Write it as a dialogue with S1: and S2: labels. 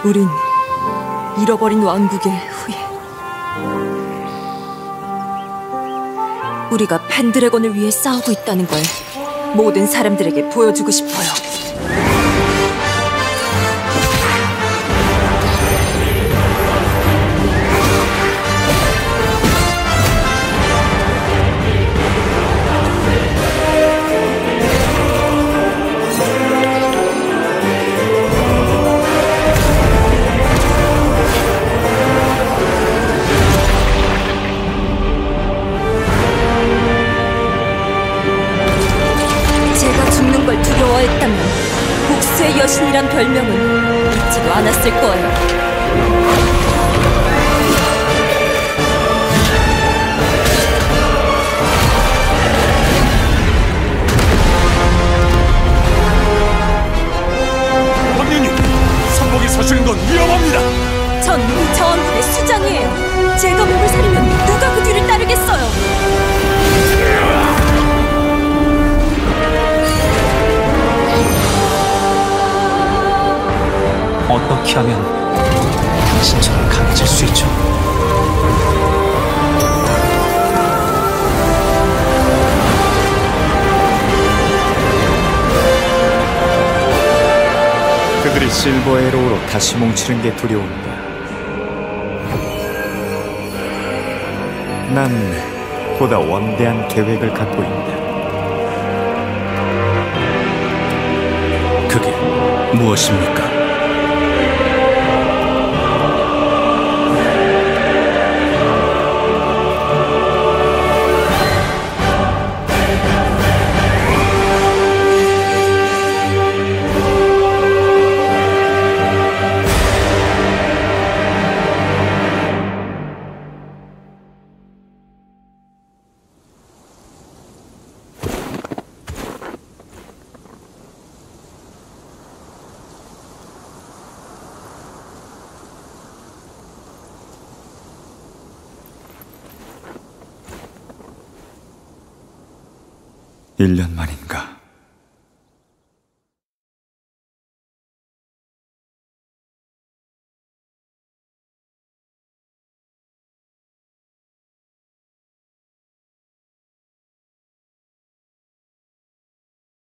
S1: 우린 잃어버린 왕국의 후예. 우리가 펜드래곤을 위해 싸우고 있다는 걸 모든 사람들에게 보여주고 싶어요. 죽는 걸 두려워했다면 복수의 여신이란 별명은 잊지도 않았을 거예요.
S2: 왕년님, 선복이 서시는 건 위험합니다.
S1: 전 이 저항군의 수장이에요. 제가 몸을 사리면 누가 그 뒤를 따르겠어요.
S3: 어떻게 하면 당신처럼 강해질 수 있죠?
S4: 그들이 실버 에로우로 다시 뭉치는 게 두려운다. 난 보다 원대한 계획을 갖고 있다.
S3: 그게 무엇입니까?
S4: 일 년 만인가?